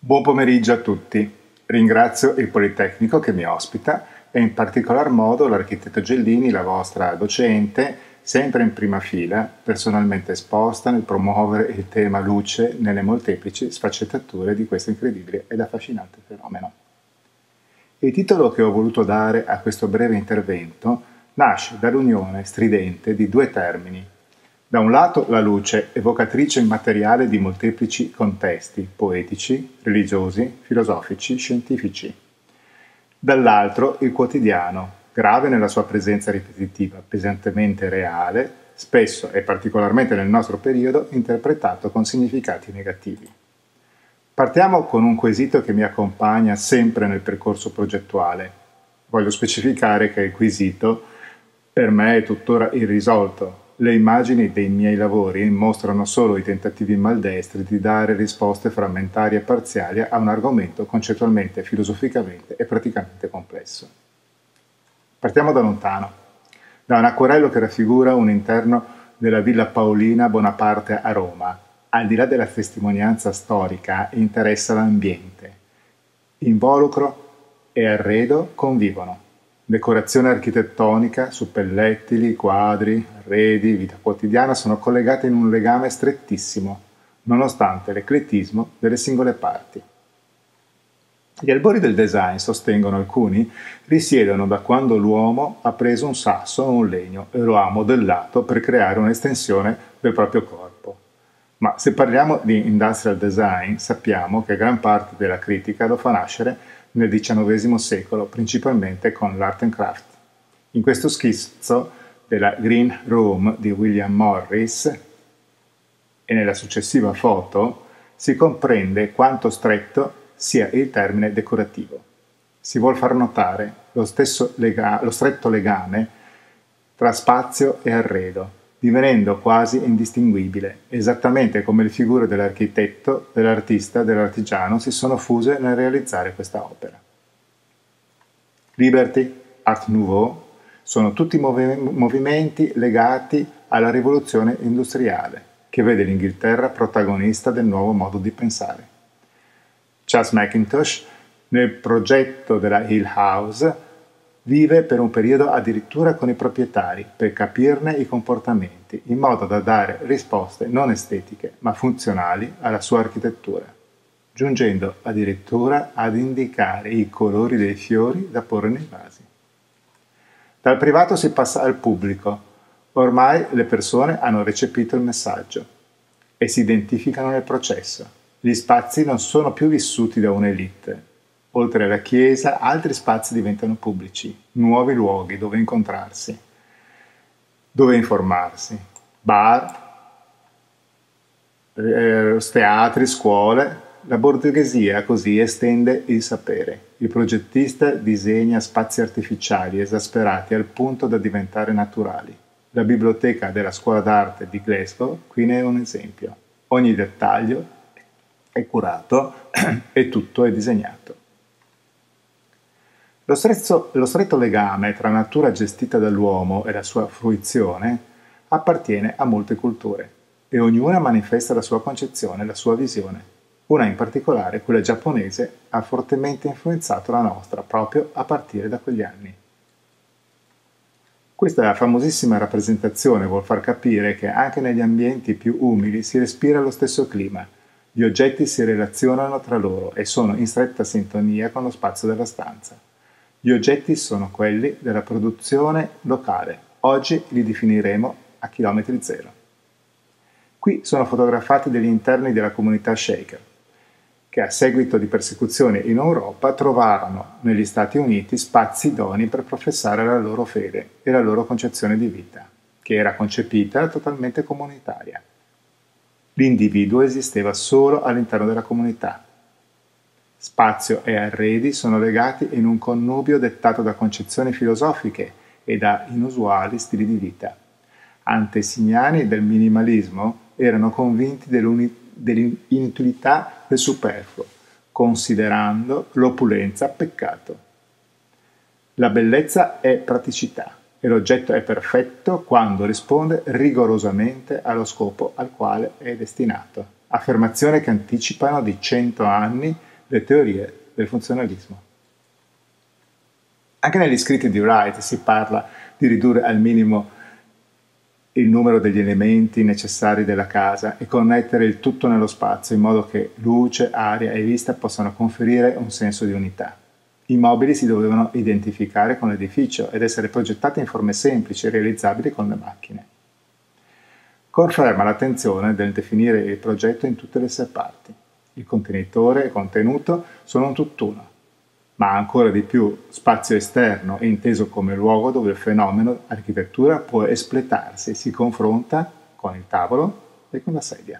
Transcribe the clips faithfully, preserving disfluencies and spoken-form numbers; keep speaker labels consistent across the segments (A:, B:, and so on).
A: Buon pomeriggio a tutti. Ringrazio il Politecnico che mi ospita e in particolar modo l'architetto Gellini, la vostra docente, sempre in prima fila, personalmente esposta nel promuovere il tema luce nelle molteplici sfaccettature di questo incredibile ed affascinante fenomeno. Il titolo che ho voluto dare a questo breve intervento nasce dall'unione stridente di due termini. Da un lato la luce, evocatrice immateriale di molteplici contesti poetici, religiosi, filosofici, scientifici. Dall'altro il quotidiano, grave nella sua presenza ripetitiva, pesantemente reale, spesso e particolarmente nel nostro periodo interpretato con significati negativi. Partiamo con un quesito che mi accompagna sempre nel percorso progettuale. Voglio specificare che il quesito per me è tuttora irrisolto. Le immagini dei miei lavori mostrano solo i tentativi maldestri di dare risposte frammentarie e parziali a un argomento concettualmente, filosoficamente e praticamente complesso. Partiamo da lontano, da un acquarello che raffigura un interno della Villa Paolina Bonaparte a Roma. Al di là della testimonianza storica, interessa l'ambiente. Involucro e arredo convivono. Decorazione architettonica, suppellettili, quadri, arredi, vita quotidiana sono collegate in un legame strettissimo, nonostante l'eclettismo delle singole parti. Gli albori del design, sostengono alcuni, risiedono da quando l'uomo ha preso un sasso o un legno e lo ha modellato per creare un'estensione del proprio corpo. Ma se parliamo di industrial design, sappiamo che gran parte della critica lo fa nascere nel diciannovesimo secolo, principalmente con l'Art and Craft. In questo schizzo della Green Room di William Morris e nella successiva foto si comprende quanto stretto sia il termine decorativo. Si vuol far notare lo, stesso lega- lo stretto legame tra spazio e arredo, divenendo quasi indistinguibile, esattamente come le figure dell'architetto, dell'artista, dell'artigiano si sono fuse nel realizzare questa opera. Liberty, Art Nouveau, sono tutti movi- movimenti legati alla rivoluzione industriale, che vede l'Inghilterra protagonista del nuovo modo di pensare. Charles Mackintosh, nel progetto della Hill House, vive per un periodo addirittura con i proprietari per capirne i comportamenti, in modo da dare risposte non estetiche ma funzionali alla sua architettura, giungendo addirittura ad indicare i colori dei fiori da porre nei vasi. Dal privato si passa al pubblico. Ormai le persone hanno recepito il messaggio e si identificano nel processo. Gli spazi non sono più vissuti da un'elite. Oltre alla chiesa, altri spazi diventano pubblici, nuovi luoghi dove incontrarsi, dove informarsi, bar, eh, teatri, scuole. La borghesia così estende il sapere. Il progettista disegna spazi artificiali esasperati al punto da diventare naturali. La biblioteca della scuola d'arte di Glasgow qui ne è un esempio. Ogni dettaglio è curato e tutto è disegnato. Lo stretto, lo stretto legame tra natura gestita dall'uomo e la sua fruizione appartiene a molte culture e ognuna manifesta la sua concezione, la sua visione. Una in particolare, quella giapponese, ha fortemente influenzato la nostra proprio a partire da quegli anni. Questa famosissima rappresentazione vuol far capire che anche negli ambienti più umili si respira lo stesso clima. Gli oggetti si relazionano tra loro e sono in stretta sintonia con lo spazio della stanza. Gli oggetti sono quelli della produzione locale. Oggi li definiremo a chilometri zero. Qui sono fotografati degli interni della comunità Shaker, che a seguito di persecuzioni in Europa trovarono negli Stati Uniti spazi idonei per professare la loro fede e la loro concezione di vita, che era concepita totalmente comunitaria. L'individuo esisteva solo all'interno della comunità. Spazio e arredi sono legati in un connubio dettato da concezioni filosofiche e da inusuali stili di vita. Antesignani del minimalismo erano convinti dell'inutilità del superfluo, considerando l'opulenza peccato. La bellezza è praticità e l'oggetto è perfetto quando risponde rigorosamente allo scopo al quale è destinato. Affermazioni che anticipano di cento anni le teorie del funzionalismo. Anche negli scritti di Wright si parla di ridurre al minimo il numero degli elementi necessari della casa e connettere il tutto nello spazio in modo che luce, aria e vista possano conferire un senso di unità. I mobili si dovevano identificare con l'edificio ed essere progettati in forme semplici e realizzabili con le macchine. Conferma l'attenzione del definire il progetto in tutte le sue parti. Il contenitore e il contenuto sono un tutt'uno, ma ancora di più spazio esterno inteso come luogo dove il fenomeno architettura può espletarsi e si confronta con il tavolo e con la sedia.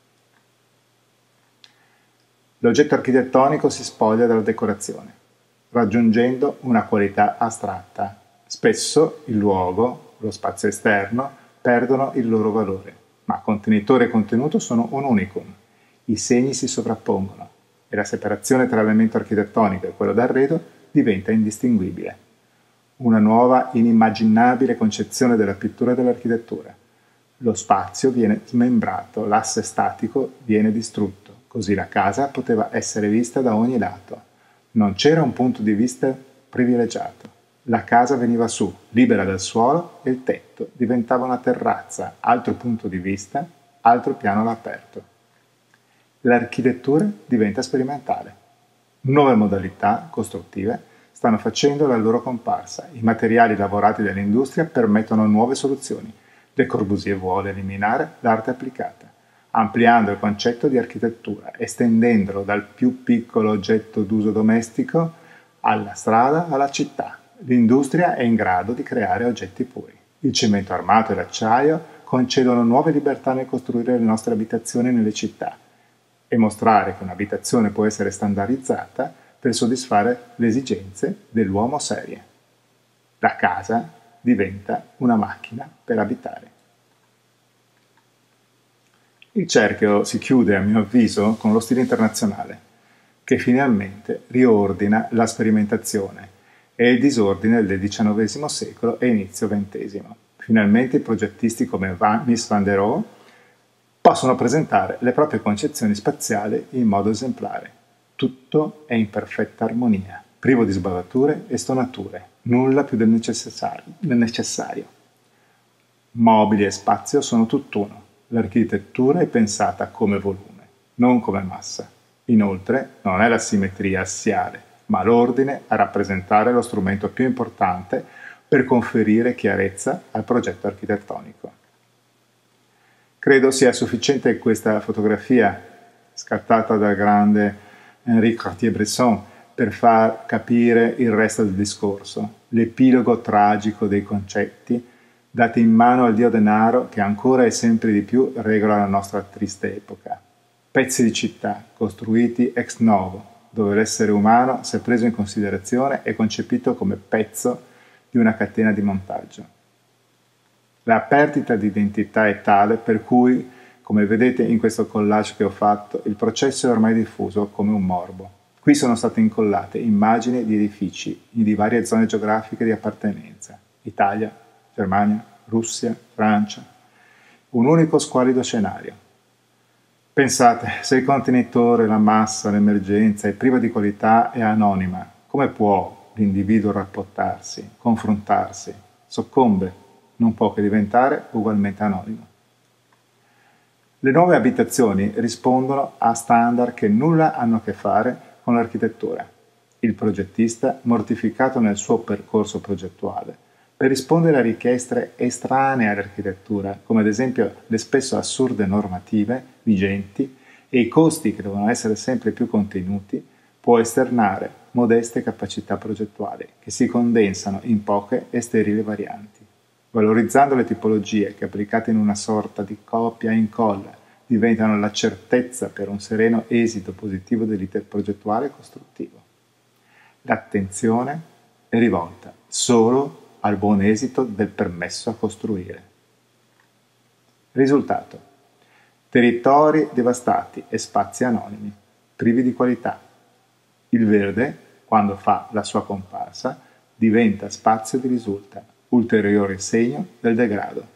A: L'oggetto architettonico si spoglia dalla decorazione, raggiungendo una qualità astratta. Spesso il luogo, lo spazio esterno, perdono il loro valore, ma contenitore e contenuto sono un unicum. I segni si sovrappongono e la separazione tra l'elemento architettonico e quello d'arredo diventa indistinguibile. Una nuova, inimmaginabile concezione della pittura e dell'architettura. Lo spazio viene smembrato, l'asse statico viene distrutto, così la casa poteva essere vista da ogni lato. Non c'era un punto di vista privilegiato. La casa veniva su, libera dal suolo, e il tetto diventava una terrazza, altro punto di vista, altro piano all'aperto. L'architettura diventa sperimentale. Nuove modalità costruttive stanno facendo la loro comparsa. I materiali lavorati dall'industria permettono nuove soluzioni. Le Corbusier vuole eliminare l'arte applicata, ampliando il concetto di architettura, estendendolo dal più piccolo oggetto d'uso domestico alla strada, alla città. L'industria è in grado di creare oggetti puri. Il cemento armato e l'acciaio concedono nuove libertà nel costruire le nostre abitazioni nelle città e mostrare che un'abitazione può essere standardizzata per soddisfare le esigenze dell'uomo serie. La casa diventa una macchina per abitare. Il cerchio si chiude, a mio avviso, con lo stile internazionale, che finalmente riordina la sperimentazione e il disordine del diciannovesimo secolo e inizio ventesimo. Finalmente i progettisti come Van, Mies van der Rohe possono presentare le proprie concezioni spaziali in modo esemplare. Tutto è in perfetta armonia, privo di sbavature e stonature, nulla più del necessario. Del necessario. Mobili e spazio sono tutt'uno. L'architettura è pensata come volume, non come massa. Inoltre, non è la simmetria assiale, ma l'ordine a rappresentare lo strumento più importante per conferire chiarezza al progetto architettonico. Credo sia sufficiente questa fotografia scattata dal grande Henri Cartier-Bresson per far capire il resto del discorso, l'epilogo tragico dei concetti dati in mano al dio denaro che ancora e sempre di più regola la nostra triste epoca. Pezzi di città costruiti ex novo, dove l'essere umano, se preso in considerazione, è concepito come pezzo di una catena di montaggio. La perdita di identità è tale per cui, come vedete in questo collage che ho fatto, il processo è ormai diffuso come un morbo. Qui sono state incollate immagini di edifici di varie zone geografiche di appartenenza: Italia, Germania, Russia, Francia. Un unico squallido scenario. Pensate, se il contenitore, la massa, l'emergenza è priva di qualità e anonima, come può l'individuo rapportarsi, confrontarsi? Soccombe, non può che diventare ugualmente anonimo. Le nuove abitazioni rispondono a standard che nulla hanno a che fare con l'architettura. Il progettista, mortificato nel suo percorso progettuale, per rispondere a richieste estranee all'architettura, come ad esempio le spesso assurde normative vigenti e i costi che devono essere sempre più contenuti, può esternare modeste capacità progettuali che si condensano in poche e sterili varianti. Valorizzando le tipologie che, applicate in una sorta di copia e incolla, diventano la certezza per un sereno esito positivo dell'iter progettuale e costruttivo. L'attenzione è rivolta solo al buon esito del permesso a costruire. Risultato: territori devastati e spazi anonimi, privi di qualità. Il verde, quando fa la sua comparsa, diventa spazio di risulta, ulteriore segno del degrado.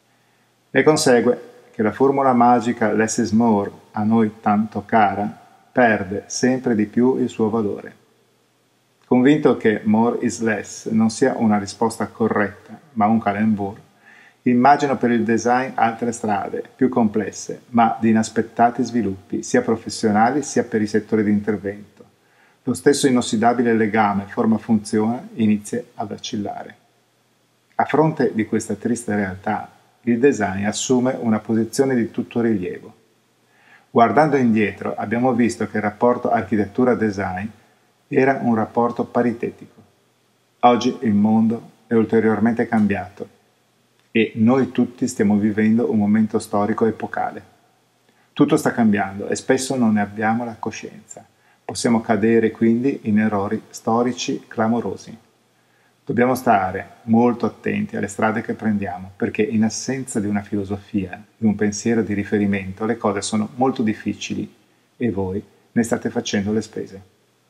A: Ne consegue che la formula magica less is more, a noi tanto cara, perde sempre di più il suo valore. Convinto che more is less non sia una risposta corretta, ma un calembour, immagino per il design altre strade, più complesse, ma di inaspettati sviluppi, sia professionali sia per i settori di intervento. Lo stesso inossidabile legame forma-funzione inizia a vacillare. A fronte di questa triste realtà, il design assume una posizione di tutto rilievo. Guardando indietro, abbiamo visto che il rapporto architettura-design era un rapporto paritetico. Oggi il mondo è ulteriormente cambiato e noi tutti stiamo vivendo un momento storico epocale. Tutto sta cambiando e spesso non ne abbiamo la coscienza. Possiamo cadere quindi in errori storici clamorosi. Dobbiamo stare molto attenti alle strade che prendiamo, perché in assenza di una filosofia, di un pensiero di riferimento, le cose sono molto difficili e voi ne state facendo le spese.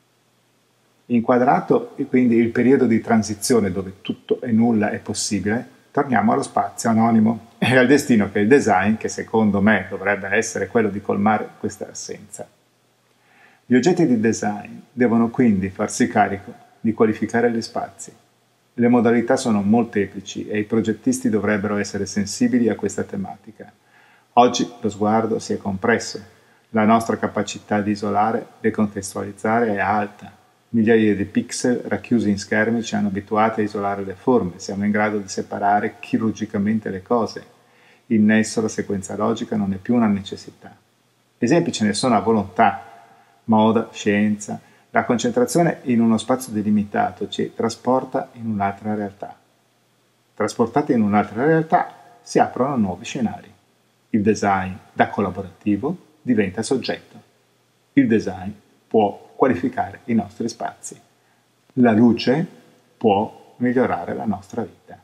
A: Inquadrato quindi il periodo di transizione dove tutto e nulla è possibile, torniamo allo spazio anonimo e al destino che è il design, che secondo me dovrebbe essere quello di colmare questa assenza. Gli oggetti di design devono quindi farsi carico di qualificare gli spazi. Le modalità sono molteplici e i progettisti dovrebbero essere sensibili a questa tematica. Oggi lo sguardo si è compresso, la nostra capacità di isolare, decontestualizzare è alta. Migliaia di pixel racchiusi in schermi ci hanno abituati a isolare le forme, siamo in grado di separare chirurgicamente le cose. Il nesso, la sequenza logica non è più una necessità. Esempi ce ne sono a volontà, moda, scienza. La concentrazione in uno spazio delimitato ci trasporta in un'altra realtà. Trasportati in un'altra realtà si aprono nuovi scenari. Il design da collaborativo diventa soggetto. Il design può qualificare i nostri spazi. La luce può migliorare la nostra vita.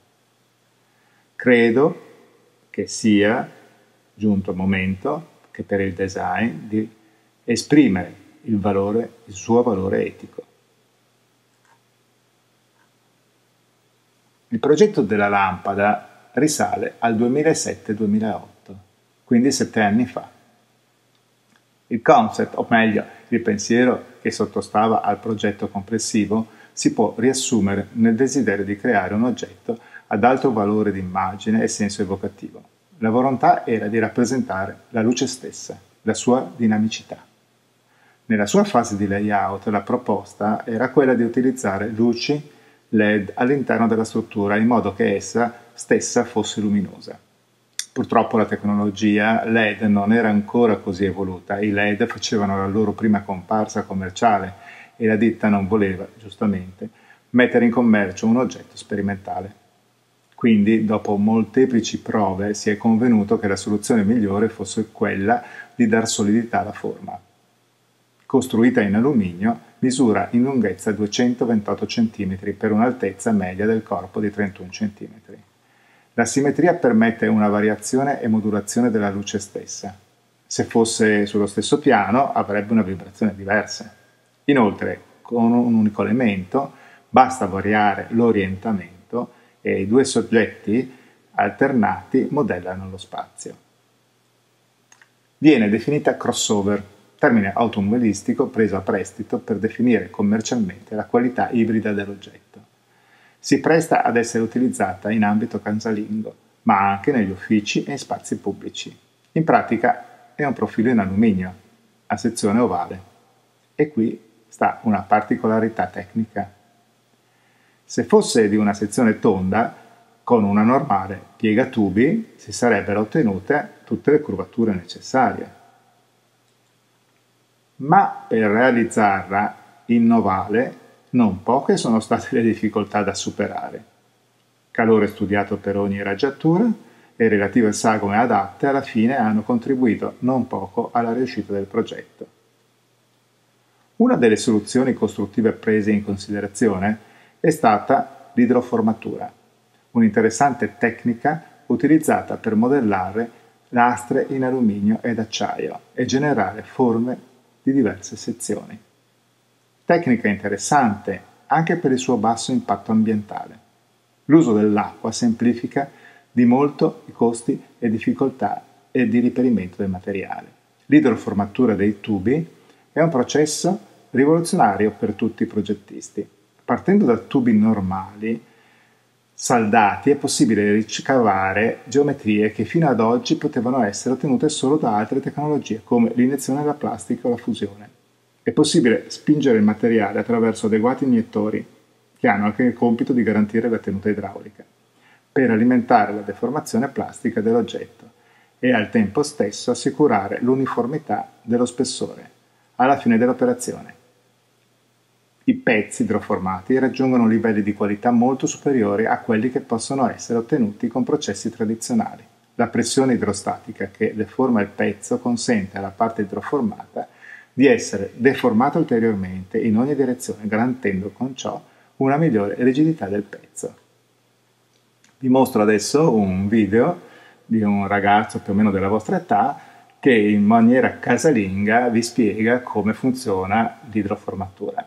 A: Credo che sia giunto il momento che per il design di esprimere il valore, il suo valore etico. Il progetto della lampada risale al duemilasette duemilaotto, quindi sette anni fa. Il concept, o meglio, il pensiero che sottostava al progetto complessivo, si può riassumere nel desiderio di creare un oggetto ad alto valore di immagine e senso evocativo. La volontà era di rappresentare la luce stessa, la sua dinamicità. Nella sua fase di layout la proposta era quella di utilizzare luci L E D all'interno della struttura in modo che essa stessa fosse luminosa. Purtroppo la tecnologia L E D non era ancora così evoluta, i L E D facevano la loro prima comparsa commerciale e la ditta non voleva, giustamente, mettere in commercio un oggetto sperimentale. Quindi, dopo molteplici prove, si è convenuto che la soluzione migliore fosse quella di dar solidità alla forma. Costruita in alluminio, misura in lunghezza duecentoventotto centimetri per un'altezza media del corpo di trentuno centimetri. La simmetria permette una variazione e modulazione della luce stessa. Se fosse sullo stesso piano avrebbe una vibrazione diversa. Inoltre, con un unico elemento, basta variare l'orientamento e i due soggetti alternati modellano lo spazio. Viene definita crossover, termine automobilistico preso a prestito per definire commercialmente la qualità ibrida dell'oggetto. Si presta ad essere utilizzata in ambito casalingo, ma anche negli uffici e in spazi pubblici. In pratica è un profilo in alluminio, a sezione ovale. E qui sta una particolarità tecnica. Se fosse di una sezione tonda, con una normale piegatubi si sarebbero ottenute tutte le curvature necessarie. Ma per realizzarla in ovale non poche sono state le difficoltà da superare. Calore studiato per ogni raggiatura e relative sagome adatte alla fine hanno contribuito non poco alla riuscita del progetto. Una delle soluzioni costruttive prese in considerazione è stata l'idroformatura, un'interessante tecnica utilizzata per modellare lastre in alluminio ed acciaio e generare forme di diverse sezioni. Tecnica interessante anche per il suo basso impatto ambientale. L'uso dell'acqua semplifica di molto i costi e difficoltà e di riperimento del materiale. L'idroformatura dei tubi È un processo rivoluzionario per tutti i progettisti. Partendo da tubi normali, saldati, è possibile ricavare geometrie che fino ad oggi potevano essere ottenute solo da altre tecnologie, come l'iniezione della plastica o la fusione. È possibile spingere il materiale attraverso adeguati iniettori, che hanno anche il compito di garantire la tenuta idraulica, per alimentare la deformazione plastica dell'oggetto e al tempo stesso assicurare l'uniformità dello spessore alla fine dell'operazione. I pezzi idroformati raggiungono livelli di qualità molto superiori a quelli che possono essere ottenuti con processi tradizionali. La pressione idrostatica che deforma il pezzo consente alla parte idroformata di essere deformata ulteriormente in ogni direzione, garantendo con ciò una migliore rigidità del pezzo. Vi mostro adesso un video di un ragazzo più o meno della vostra età che in maniera casalinga vi spiega come funziona l'idroformatura.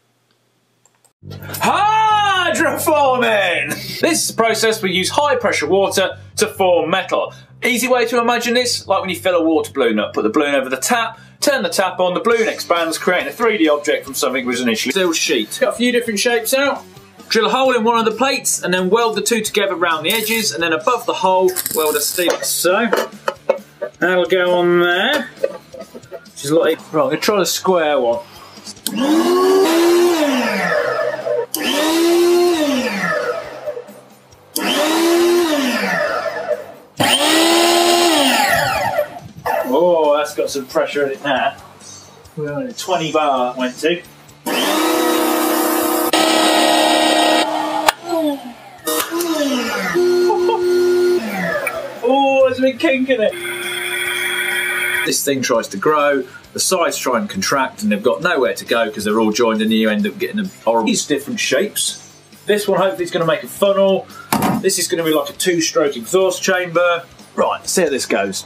B: Hydroforming! This is a process where we use high pressure water to form metal. Easy way to imagine this, like when you fill a water balloon up. Put the balloon over the tap, turn the tap on, the balloon expands, creating a three D object from something that was initially a steel sheet. Got a few different shapes out. Drill a hole in one of the plates and then weld the two together around the edges, and then above the hole weld a steel. So that'll go on there. Which is like, right, I'm going to try the square one. Oh, that's got some pressure in it now. We're only twenty bar that went to. Oh, there's a big kink in it. This thing tries to grow, the sides try and contract, and they've got nowhere to go because they're all joined, and you end up getting a horrible. These different shapes. This one hopefully is going to make a funnel. This is going to be like a two-stroke exhaust chamber. Right, let's see how this goes.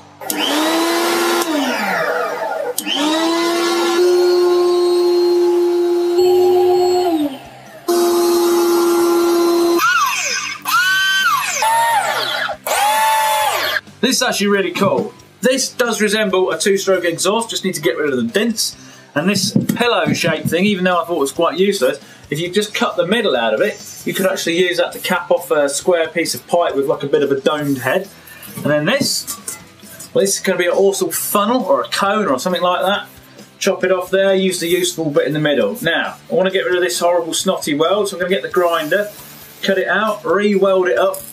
B: This is actually really cool. This does resemble a two-stroke exhaust, just need to get rid of the dents. And this pillow-shaped thing, even though I thought it was quite useless, if you just cut the middle out of it, you could actually use that to cap off a square piece of pipe with like a bit of a domed head. And then this, well, this is going to be an awesome funnel or a cone or something like that. Chop it off there, use the useful bit in the middle. Now, I want to get rid of this horrible snotty weld, so I'm going to get the grinder, cut it out, re-weld it up.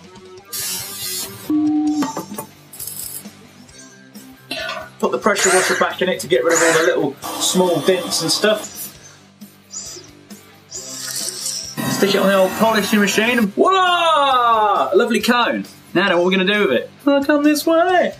B: Put the pressure washer back in it to get rid of all the little small dents and stuff. Stick it on the old polishing machine and voila! A lovely cone. Now then, what are we going to do with it? I'll come this way.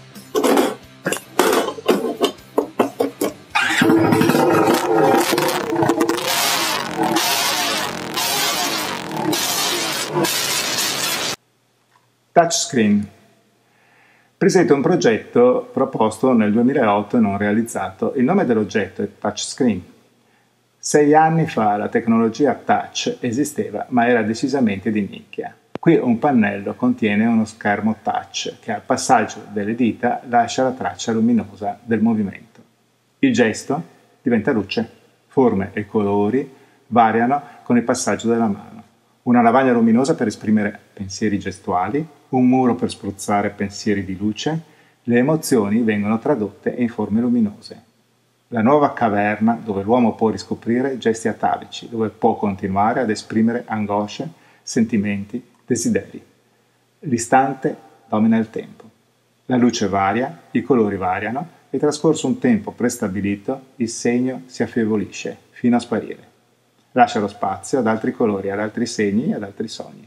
A: Touchscreen. Presenta un progetto proposto nel duemilaotto e non realizzato. Il nome dell'oggetto è Touchscreen. Sei anni fa la tecnologia touch esisteva, ma era decisamente di nicchia. Qui un pannello contiene uno schermo touch che al passaggio delle dita lascia la traccia luminosa del movimento. Il gesto diventa luce, forme e colori variano con il passaggio della mano. Una lavagna luminosa per esprimere pensieri gestuali, un muro per spruzzare pensieri di luce, le emozioni vengono tradotte in forme luminose. La nuova caverna dove l'uomo può riscoprire gesti atavici, dove può continuare ad esprimere angosce, sentimenti, desideri. L'istante domina il tempo. La luce varia, i colori variano e trascorso un tempo prestabilito il segno si affievolisce fino a sparire. Lascia lo spazio ad altri colori, ad altri segni e ad altri sogni.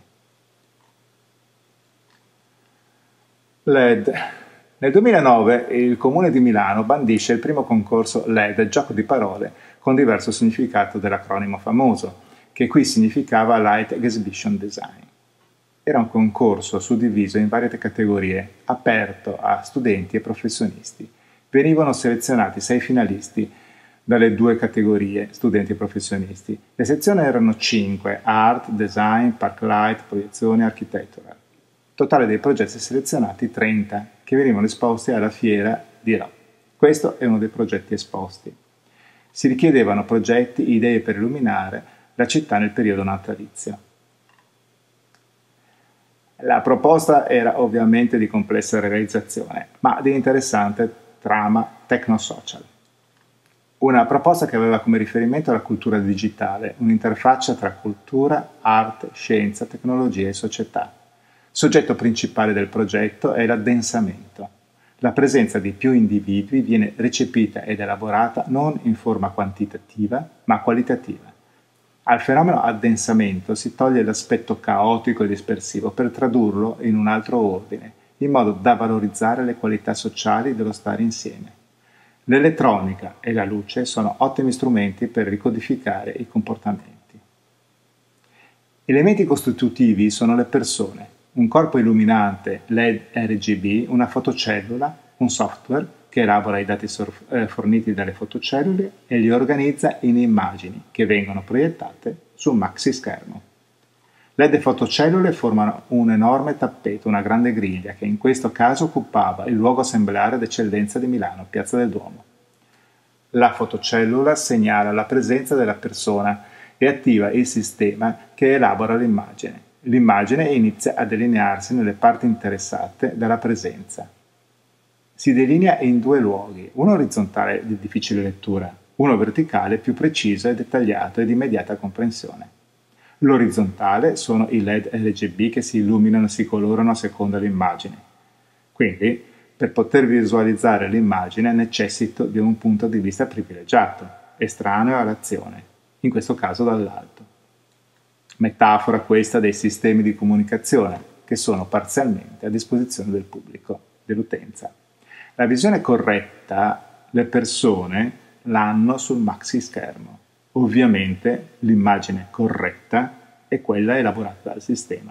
A: L E D. Nel duemilanove il Comune di Milano bandisce il primo concorso L E D, gioco di parole con diverso significato dell'acronimo famoso, che qui significava Light Exhibition Design. Era un concorso suddiviso in varie categorie, aperto a studenti e professionisti. Venivano selezionati sei finalisti dalle due categorie, studenti e professionisti. Le sezioni erano cinque, art, design, park light, proiezione, architectural. Totale dei progetti selezionati trenta, che venivano esposti alla fiera di Rho. Questo è uno dei progetti esposti. Si richiedevano progetti, idee per illuminare la città nel periodo natalizio. La proposta era ovviamente di complessa realizzazione, ma di interessante trama tecno-social. Una proposta che aveva come riferimento la cultura digitale, un'interfaccia tra cultura, arte, scienza, tecnologia e società. Soggetto principale del progetto è l'addensamento. La presenza di più individui viene recepita ed elaborata non in forma quantitativa, ma qualitativa. Al fenomeno addensamento si toglie l'aspetto caotico e dispersivo per tradurlo in un altro ordine, in modo da valorizzare le qualità sociali dello stare insieme. L'elettronica e la luce sono ottimi strumenti per ricodificare i comportamenti. Elementi costitutivi sono le persone, un corpo illuminante L E D R G B, una fotocellula, un software che elabora i dati forniti dalle fotocellule e li organizza in immagini che vengono proiettate su un maxi schermo. L E D e fotocellule formano un enorme tappeto, una grande griglia, che in questo caso occupava il luogo assemblare d'eccellenza di Milano, Piazza del Duomo. La fotocellula segnala la presenza della persona e attiva il sistema che elabora l'immagine. L'immagine inizia a delinearsi nelle parti interessate dalla presenza. Si delinea in due luoghi, uno orizzontale di difficile lettura, uno verticale più preciso e dettagliato e di immediata comprensione. L'orizzontale sono i L E D R G B che si illuminano e si colorano a seconda dell'immagine. Quindi, per poter visualizzare l'immagine necessito di un punto di vista privilegiato, estraneo all'azione, in questo caso dall'alto. Metafora questa dei sistemi di comunicazione, che sono parzialmente a disposizione del pubblico, dell'utenza. La visione corretta, le persone l'hanno sul maxi schermo. Ovviamente l'immagine corretta è quella elaborata dal sistema.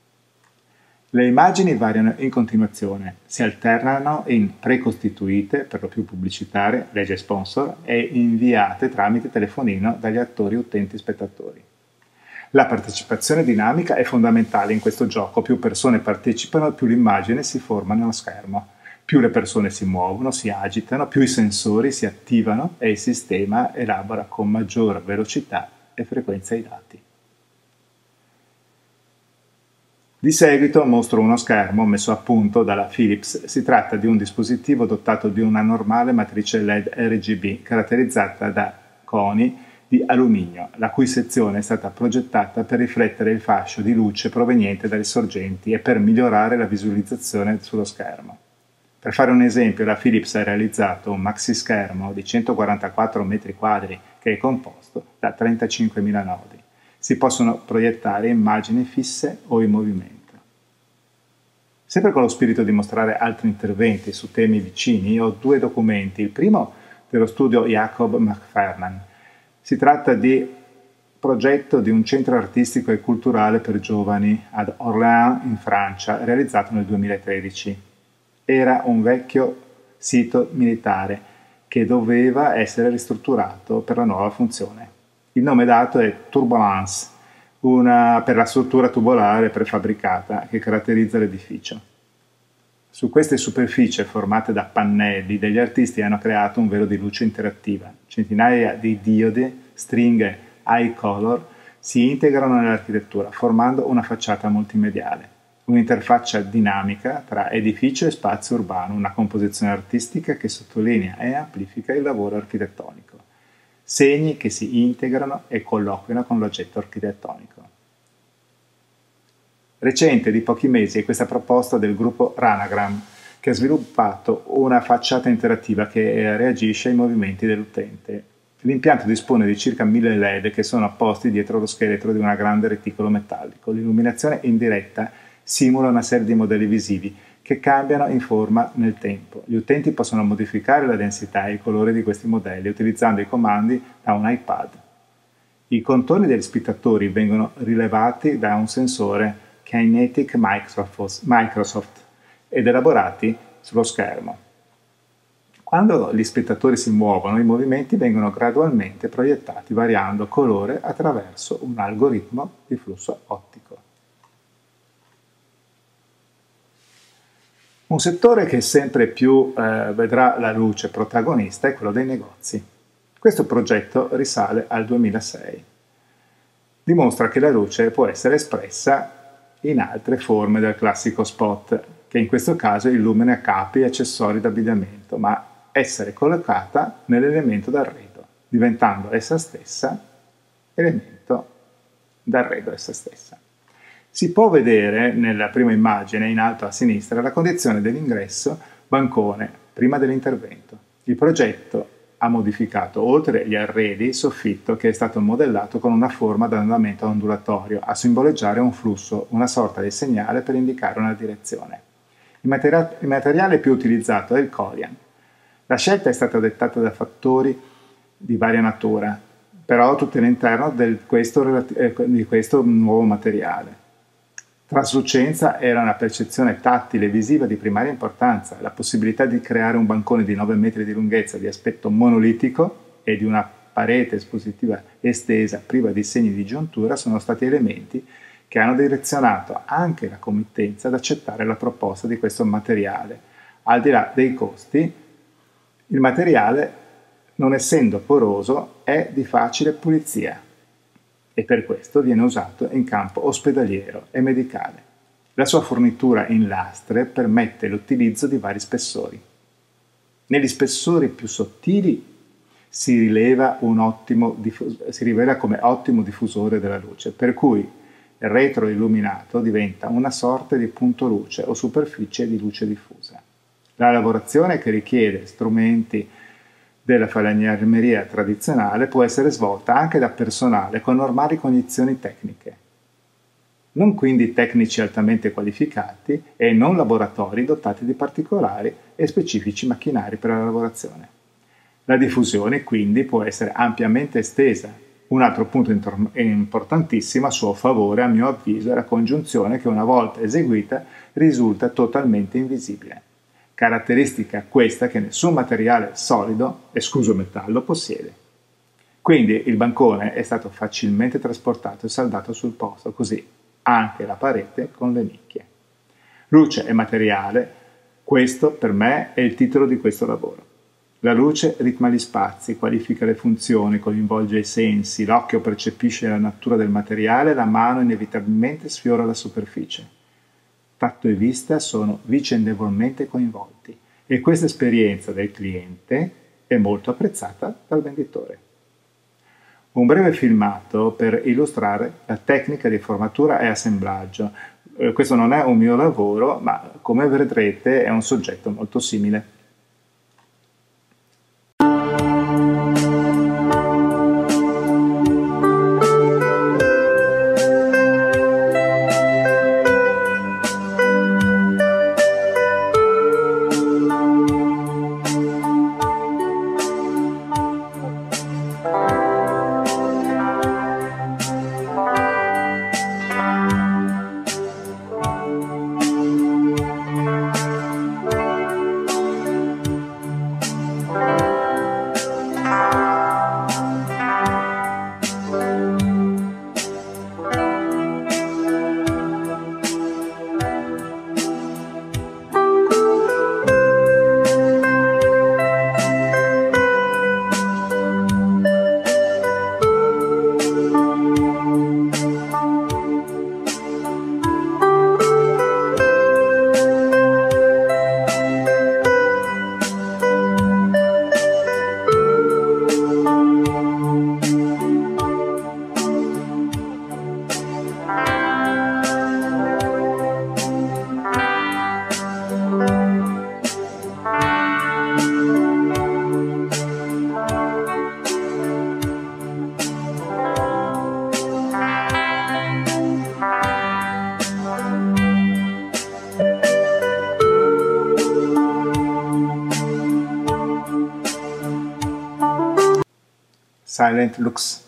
A: Le immagini variano in continuazione, si alternano in precostituite, per lo più pubblicitarie, legge sponsor, e inviate tramite telefonino dagli attori, utenti e spettatori. La partecipazione dinamica è fondamentale in questo gioco, più persone partecipano, più l'immagine si forma nello schermo. Più le persone si muovono, si agitano, più i sensori si attivano e il sistema elabora con maggior velocità e frequenza i dati. Di seguito mostro uno schermo messo a punto dalla Philips. Si tratta di un dispositivo dotato di una normale matrice L E D R G B caratterizzata da coni di alluminio, la cui sezione è stata progettata per riflettere il fascio di luce proveniente dalle sorgenti e per migliorare la visualizzazione sullo schermo. Per fare un esempio, la Philips ha realizzato un maxi schermo di centoquarantaquattro metri quadri che è composto da trentacinquemila nodi. Si possono proiettare immagini fisse o in movimento. Sempre con lo spirito di mostrare altri interventi su temi vicini, ho due documenti. Il primo dello studio Jacob McFernan. Si tratta di progetto di un centro artistico e culturale per giovani ad Orléans in Francia, realizzato nel duemilatredici. Era un vecchio sito militare che doveva essere ristrutturato per la nuova funzione. Il nome dato è Turbulence, una, per la struttura tubolare prefabbricata che caratterizza l'edificio. Su queste superfici formate da pannelli, degli artisti hanno creato un velo di luce interattiva. Centinaia di diode, stringhe high color si integrano nell'architettura, formando una facciata multimediale. Un'interfaccia dinamica tra edificio e spazio urbano, una composizione artistica che sottolinea e amplifica il lavoro architettonico. Segni che si integrano e colloquiano con l'oggetto architettonico. Recente di pochi mesi è questa proposta del gruppo Ranagram, che ha sviluppato una facciata interattiva che reagisce ai movimenti dell'utente. L'impianto dispone di circa mille L E D che sono apposti dietro lo scheletro di un grande reticolo metallico. L'illuminazione in diretta simula una serie di modelli visivi che cambiano in forma nel tempo. Gli utenti possono modificare la densità e il colore di questi modelli utilizzando i comandi da un iPad. I contorni degli spettatori vengono rilevati da un sensore Kinetic Microsoft ed elaborati sullo schermo. Quando gli spettatori si muovono, i movimenti vengono gradualmente proiettati variando colore attraverso un algoritmo di flusso ottico. Un settore che sempre più eh, vedrà la luce protagonista è quello dei negozi. Questo progetto risale al duemilasei. Dimostra che la luce può essere espressa in altre forme del classico spot, che in questo caso illumina capi e accessori d'abbigliamento, ma essere collocata nell'elemento d'arredo, diventando essa stessa elemento d'arredo essa stessa. Si può vedere nella prima immagine in alto a sinistra la condizione dell'ingresso bancone prima dell'intervento. Il progetto ha modificato, oltre gli arredi, il soffitto che è stato modellato con una forma d'andamento ondulatorio a simboleggiare un flusso, una sorta di segnale per indicare una direzione. Il, materi- il materiale più utilizzato è il corian. La scelta è stata dettata da fattori di varia natura, però tutti all'interno del questo, eh, di questo nuovo materiale. Traslucenza era una percezione tattile e visiva di primaria importanza. La possibilità di creare un bancone di nove metri di lunghezza di aspetto monolitico e di una parete espositiva estesa priva di segni di giuntura sono stati elementi che hanno direzionato anche la committenza ad accettare la proposta di questo materiale. Al di là dei costi, il materiale, non essendo poroso, è di facile pulizia e per questo viene usato in campo ospedaliero e medicale. La sua fornitura in lastre permette l'utilizzo di vari spessori. Negli spessori più sottili si rileva un ottimo diffus- si rivela come ottimo diffusore della luce, per cui il retro illuminato diventa una sorta di punto luce o superficie di luce diffusa. La lavorazione, che richiede strumenti della falegnameria tradizionale, può essere svolta anche da personale con normali cognizioni tecniche, non quindi tecnici altamente qualificati e non laboratori dotati di particolari e specifici macchinari per la lavorazione. La diffusione quindi può essere ampiamente estesa. Un altro punto importantissimo a suo favore, a mio avviso, è la congiunzione che una volta eseguita risulta totalmente invisibile. Caratteristica questa che nessun materiale solido, escluso metallo, possiede. Quindi il bancone è stato facilmente trasportato e saldato sul posto, così anche la parete con le nicchie. Luce e materiale, questo per me è il titolo di questo lavoro. La luce ritma gli spazi, qualifica le funzioni, coinvolge i sensi, l'occhio percepisce la natura del materiale, la mano inevitabilmente sfiora la superficie. Tatto e vista sono vicendevolmente coinvolti e questa esperienza del cliente è molto apprezzata dal venditore. Un breve filmato per illustrare la tecnica di formatura e assemblaggio. Eh, questo non è un mio lavoro, ma come vedrete è un soggetto molto simile. Silent Lux.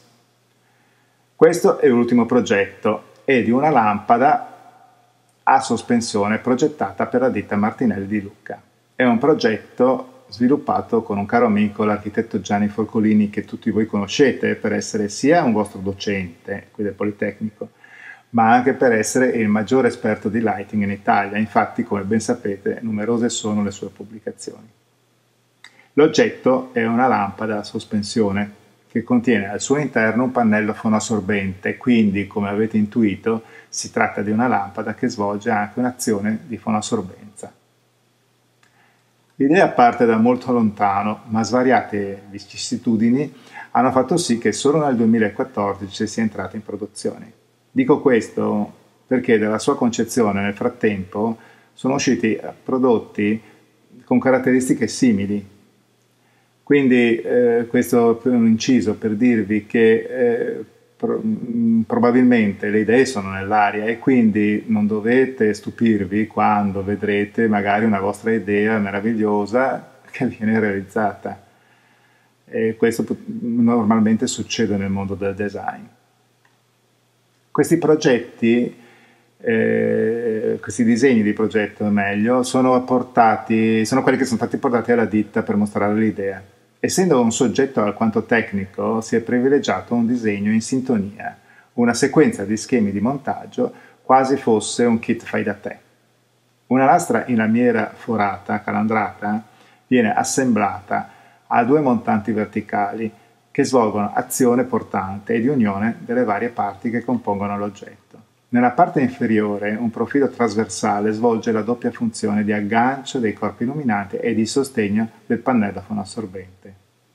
A: Questo è l'ultimo progetto, è di una lampada a sospensione progettata per la ditta Martinelli di Lucca. È un progetto sviluppato con un caro amico, l'architetto Gianni Folcolini, che tutti voi conoscete per essere sia un vostro docente qui del Politecnico, ma anche per essere il maggiore esperto di lighting in Italia. Infatti, come ben sapete, numerose sono le sue pubblicazioni. L'oggetto è una lampada a sospensione che contiene al suo interno un pannello fonoassorbente, quindi, come avete intuito, si tratta di una lampada che svolge anche un'azione di fonoassorbenza. L'idea parte da molto lontano, ma svariate vicissitudini hanno fatto sì che solo nel duemilaquattordici sia entrata in produzione. Dico questo perché dalla sua concezione nel frattempo sono usciti prodotti con caratteristiche simili. Quindi eh, questo è un inciso per dirvi che eh, pro- probabilmente le idee sono nell'aria e quindi non dovete stupirvi quando vedrete magari una vostra idea meravigliosa che viene realizzata. E questo normalmente succede nel mondo del design. Questi progetti, eh, questi disegni di progetto meglio, sono, portati, sono quelli che sono stati portati alla ditta per mostrare l'idea. Essendo un soggetto alquanto tecnico, si è privilegiato un disegno in sintonia, una sequenza di schemi di montaggio quasi fosse un kit fai da te. Una lastra in lamiera forata, calandrata, viene assemblata a due montanti verticali che svolgono azione portante e di unione delle varie parti che compongono l'oggetto. Nella parte inferiore un profilo trasversale svolge la doppia funzione di aggancio dei corpi illuminanti e di sostegno del pannello fonoassorbente.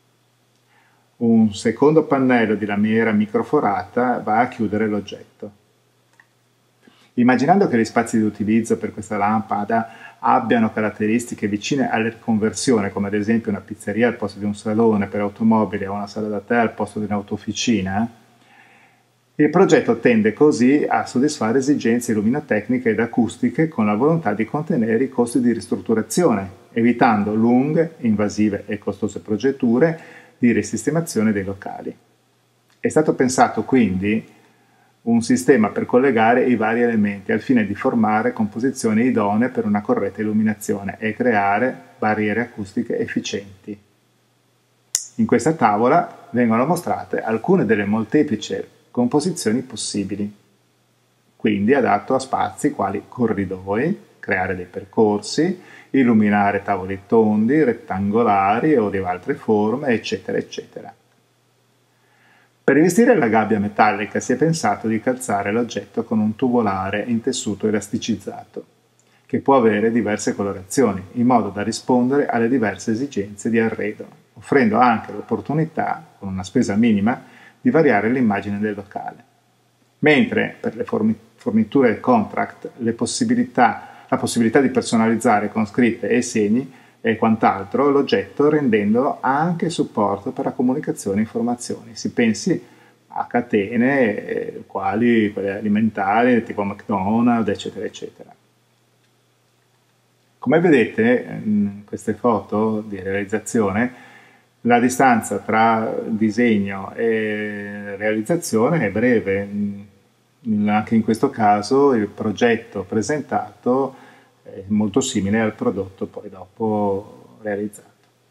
A: Un secondo pannello di lamiera microforata va a chiudere l'oggetto. Immaginando che gli spazi di utilizzo per questa lampada abbiano caratteristiche vicine alla riconversione, come ad esempio una pizzeria al posto di un salone per automobili o una sala da tè al posto di un'autofficina, il progetto tende così a soddisfare esigenze illuminotecniche ed acustiche con la volontà di contenere i costi di ristrutturazione, evitando lunghe, invasive e costose progetture di risistemazione dei locali. È stato pensato quindi un sistema per collegare i vari elementi al fine di formare composizioni idonee per una corretta illuminazione e creare barriere acustiche efficienti. In questa tavola vengono mostrate alcune delle molteplici composizioni possibili, quindi adatto a spazi quali corridoi, creare dei percorsi, illuminare tavoli tondi, rettangolari o di altre forme, eccetera, eccetera. Per rivestire la gabbia metallica si è pensato di calzare l'oggetto con un tubolare in tessuto elasticizzato, che può avere diverse colorazioni, in modo da rispondere alle diverse esigenze di arredo, offrendo anche l'opportunità, con una spesa minima, di variare l'immagine del locale. Mentre per le forniture contract le possibilità, la possibilità di personalizzare con scritte e segni e quant'altro l'oggetto, rendendolo anche supporto per la comunicazione e informazioni. Si pensi a catene eh, quali quelle alimentari tipo McDonald's, eccetera, eccetera. Come vedete in queste foto di realizzazione, la distanza tra disegno e realizzazione è breve. Anche in questo caso il progetto presentato è molto simile al prodotto poi dopo realizzato.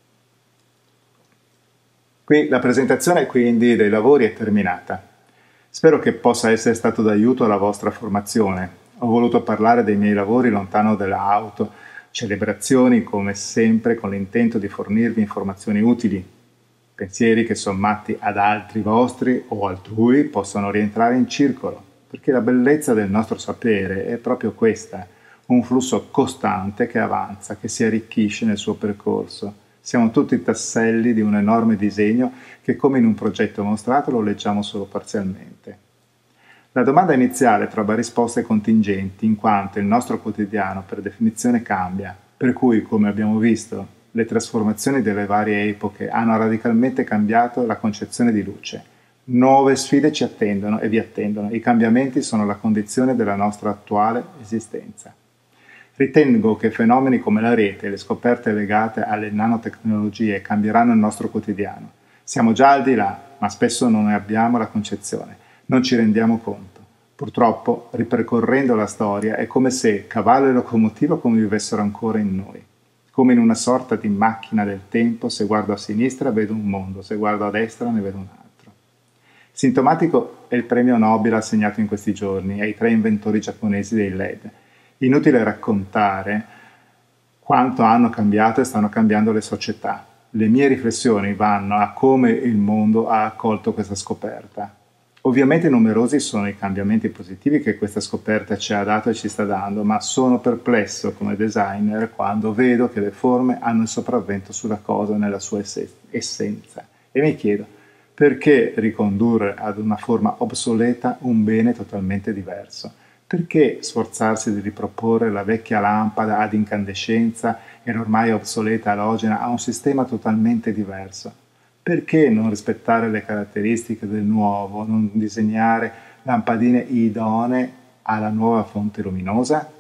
A: Qui la presentazione quindi dei lavori è terminata. Spero che possa essere stato d'aiuto alla vostra formazione. Ho voluto parlare dei miei lavori lontano dall'auto, celebrazioni come sempre con l'intento di fornirvi informazioni utili, pensieri che sommati ad altri vostri o altrui possano rientrare in circolo, perché la bellezza del nostro sapere è proprio questa, un flusso costante che avanza, che si arricchisce nel suo percorso. Siamo tutti tasselli di un enorme disegno che, come in un progetto mostrato, lo leggiamo solo parzialmente. La domanda iniziale trova risposte contingenti, in quanto il nostro quotidiano per definizione cambia, per cui, come abbiamo visto, le trasformazioni delle varie epoche hanno radicalmente cambiato la concezione di luce. Nuove sfide ci attendono e vi attendono. I cambiamenti sono la condizione della nostra attuale esistenza. Ritengo che fenomeni come la rete e le scoperte legate alle nanotecnologie cambieranno il nostro quotidiano. Siamo già al di là, ma spesso non ne abbiamo la concezione. Non ci rendiamo conto. Purtroppo, ripercorrendo la storia, è come se cavallo e locomotiva convivessero ancora in noi. Come in una sorta di macchina del tempo, se guardo a sinistra vedo un mondo, se guardo a destra ne vedo un altro. Sintomatico è il premio Nobel assegnato in questi giorni ai tre inventori giapponesi dei L E D. Inutile raccontare quanto hanno cambiato e stanno cambiando le società. Le mie riflessioni vanno a come il mondo ha accolto questa scoperta. Ovviamente numerosi sono i cambiamenti positivi che questa scoperta ci ha dato e ci sta dando, ma sono perplesso come designer quando vedo che le forme hanno il sopravvento sulla cosa nella sua essenza. E mi chiedo, perché ricondurre ad una forma obsoleta un bene totalmente diverso? Perché sforzarsi di riproporre la vecchia lampada ad incandescenza e l'ormai obsoleta alogena a un sistema totalmente diverso? Perché non rispettare le caratteristiche del nuovo, non disegnare lampadine idonee alla nuova fonte luminosa?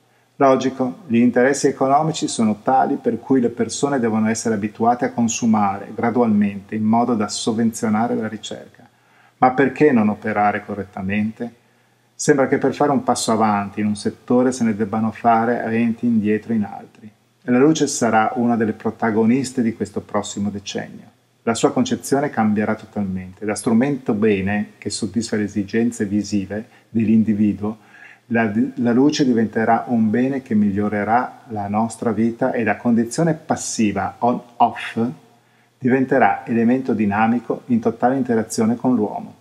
A: Logico, gli interessi economici sono tali per cui le persone devono essere abituate a consumare gradualmente in modo da sovvenzionare la ricerca. Ma perché non operare correttamente? Sembra che per fare un passo avanti in un settore se ne debbano fare venti indietro in altri. E la luce sarà una delle protagoniste di questo prossimo decennio. La sua concezione cambierà totalmente. Da strumento bene che soddisfa le esigenze visive dell'individuo, la, la luce diventerà un bene che migliorerà la nostra vita e la condizione passiva on-off diventerà elemento dinamico in totale interazione con l'uomo.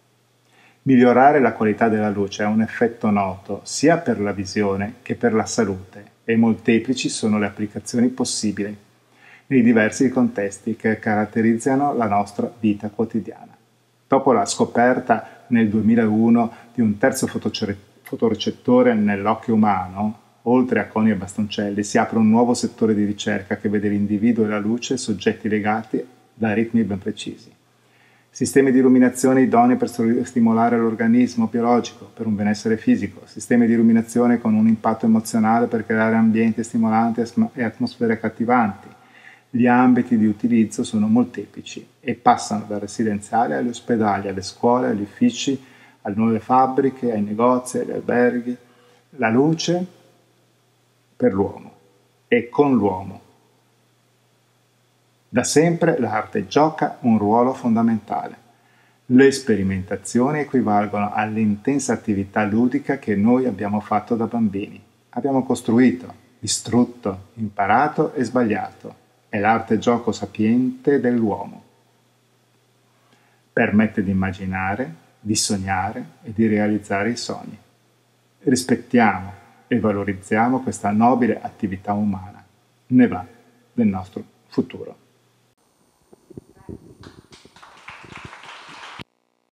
A: Migliorare la qualità della luce ha un effetto noto sia per la visione che per la salute e molteplici sono le applicazioni possibili nei diversi contesti che caratterizzano la nostra vita quotidiana. Dopo la scoperta nel duemilauno di un terzo fotorecettore nell'occhio umano, oltre a coni e bastoncelli, si apre un nuovo settore di ricerca che vede l'individuo e la luce soggetti legati da ritmi ben precisi. Sistemi di illuminazione idonei per stimolare l'organismo biologico, per un benessere fisico, sistemi di illuminazione con un impatto emozionale per creare ambienti stimolanti e atmosfere accattivanti. Gli ambiti di utilizzo sono molteplici e passano dal residenziale agli ospedali, alle scuole, agli uffici, alle nuove fabbriche, ai negozi, agli alberghi. La luce per l'uomo e con l'uomo. Da sempre l'arte gioca un ruolo fondamentale. Le sperimentazioni equivalgono all'intensa attività ludica che noi abbiamo fatto da bambini. Abbiamo costruito, distrutto, imparato e sbagliato. È l'arte gioco sapiente dell'uomo. Permette di immaginare, di sognare e di realizzare i sogni. Rispettiamo e valorizziamo questa nobile attività umana. Ne va del nostro futuro.